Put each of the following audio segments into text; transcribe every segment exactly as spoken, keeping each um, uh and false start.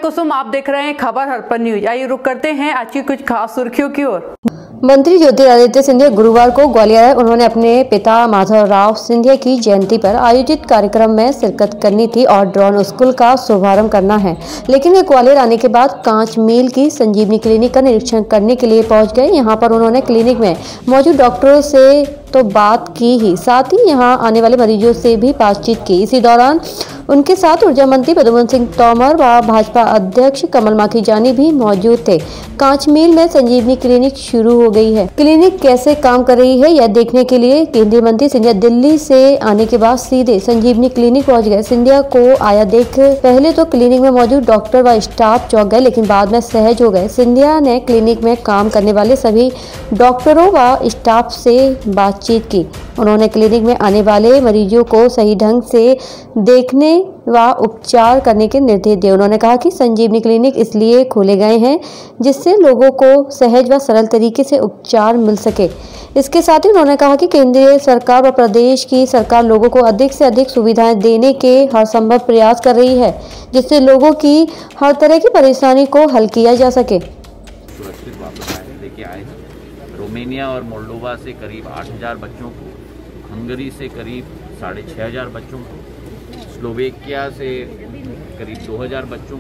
कुसुम, आप देख रहे हैं खबर हरपन न्यूज। आइए रुक करते हैं आज की कुछ खास सुर्खियों की ओर। मंत्री ज्योतिरादित्य सिंधिया गुरुवार को ग्वालियर आए। उन्होंने अपने पिता माधवराव सिंधिया की जयंती पर आयोजित कार्यक्रम में शिरकत करनी थी और ड्रोन स्कूल का शुभारंभ करना है, लेकिन वे ग्वालियर आने के बाद कांच मील की संजीवनी क्लिनिक का निरीक्षण करने के लिए पहुंच गए। यहां पर उन्होंने क्लिनिक में मौजूद डॉक्टरों से तो बात की ही, साथ ही यहां आने वाले मरीजों से भी बातचीत की। इसी दौरान उनके साथ ऊर्जा मंत्री प्रद्युम्न सिंह तोमर व भाजपा अध्यक्ष कमल माखीजानी भी मौजूद थे। कांच मील में संजीवनी क्लिनिक शुरू हो गई है। क्लिनिक कैसे काम कर रही है यह देखने के लिए केंद्रीय मंत्री सिंधिया दिल्ली से आने के बाद सीधे संजीवनी क्लिनिक पहुंच गए। सिंधिया को आया देख पहले तो क्लिनिक में मौजूद डॉक्टर व स्टाफ चौंक गए, लेकिन बाद में सहज हो गए। सिंधिया ने क्लिनिक में काम करने वाले सभी डॉक्टरों व स्टाफ से बातचीत की। उन्होंने क्लिनिक में आने वाले मरीजों को सही ढंग से देखने व उपचार करने के निर्देश दिए। उन्होंने कहा कि संजीवनी क्लिनिक इसलिए खोले गए हैं जिससे लोगों को सहज व सरल तरीके से उपचार मिल सके। इसके साथ ही उन्होंने कहा कि केंद्रीय सरकार व प्रदेश की सरकार लोगों को अधिक से अधिक सुविधाएं देने के हर संभव प्रयास कर रही है, जिससे लोगों की हर तरह की परेशानी को हल किया जा सके। सुरक्षित वापस आए लेके आए हैं। रोमेनिया और मोल्डोवा से करीब आठ हज़ार बच्चों को, हंगरी से करीब साढ़े छः हज़ार बच्चों को, स्लोवेकिया से करीब दो हज़ार बच्चों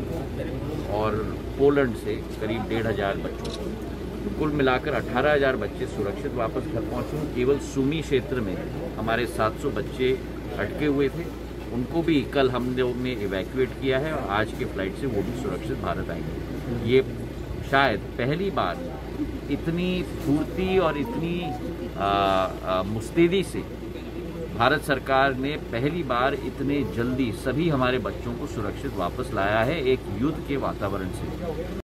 को और पोलैंड से करीब डेढ़ हज़ार बच्चों को, तो कुल मिलाकर अठारह हज़ार बच्चे सुरक्षित वापस घर पहुँचे हैं। केवल सुमी क्षेत्र में हमारे सात सौ बच्चे अटके हुए थे, उनको भी कल हमने उन्हें इवैक्यूएट किया है और आज के फ्लाइट से वो भी सुरक्षित भारत आएंगे। ये शायद पहली बार इतनी फुर्ती और इतनी आ, आ, मुस्तैदी से भारत सरकार ने पहली बार इतने जल्दी सभी हमारे बच्चों को सुरक्षित वापस लाया है एक युद्ध के वातावरण से।